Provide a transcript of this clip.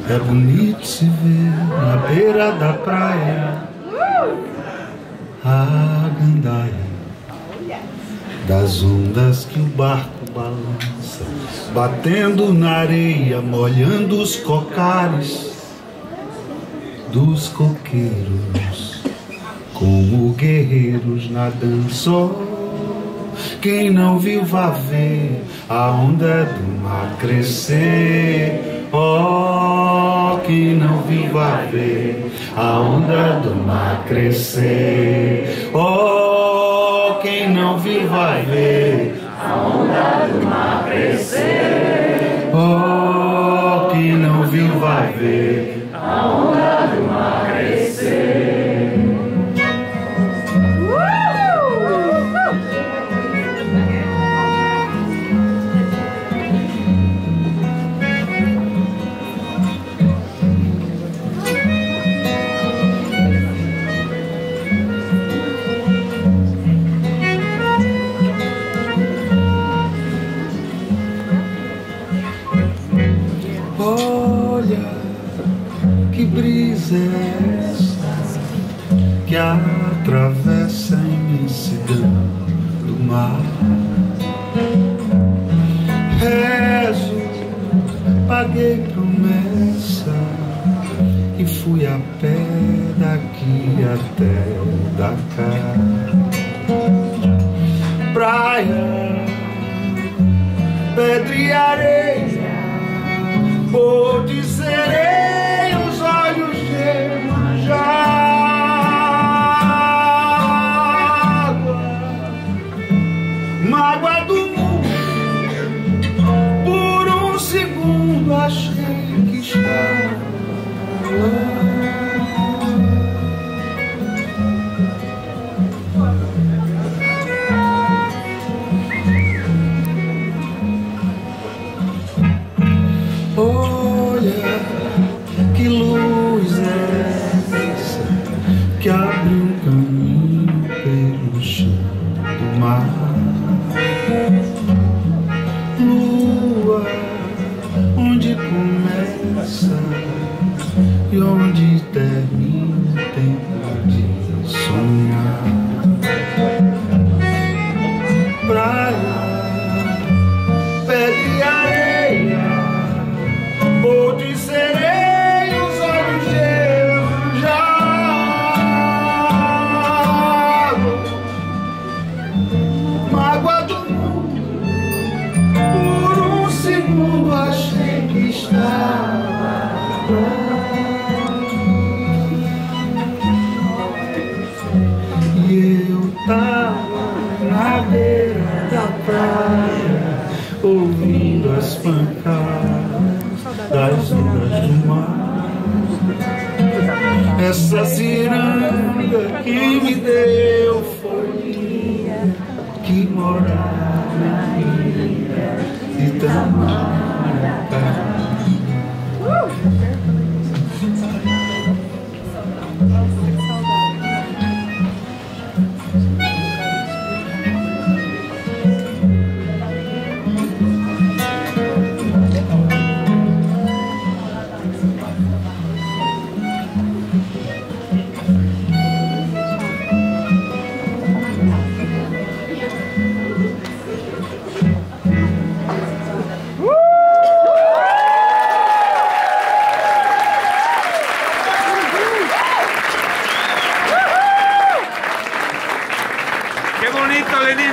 É bonito se ver na beira da praia a gandaia das ondas que o barco balança, batendo na areia, molhando os cocares dos coqueiros, como guerreiros na dança. Quem não viu vá ver a onda do mar crescer. Oh, quem não viu vá ver a onda do mar crescer. Oh, quem não viu vai ver a onda do mar crescer. Oh, quem não viu vai ver a onda do mar crescer. Olha, que brisa é essa que atravessa a imensidão do mar. Rezo, paguei promessa e fui a pé daqui até Dakar. Praia, pedra e areia, ou serei os olhos de Iemanjá. Mágoa do mundo, por um segundo achei que estava lá. Olha, que luz é essa que abre um caminho pelo chão do mar. Lua, onde começa e onde termina o tempo de sonhar. Praia, pedra e areia, ou serei os olhos de Iemanjá. Mágoa do mundo, por um segundo achei que estava lá. E eu tava na beira da praia, ouvindo as pancadas das ondas do mar. Essa ciranda que me deu folhinha, que morava na ilha de Itamaracá. Qué bonito, Lenín.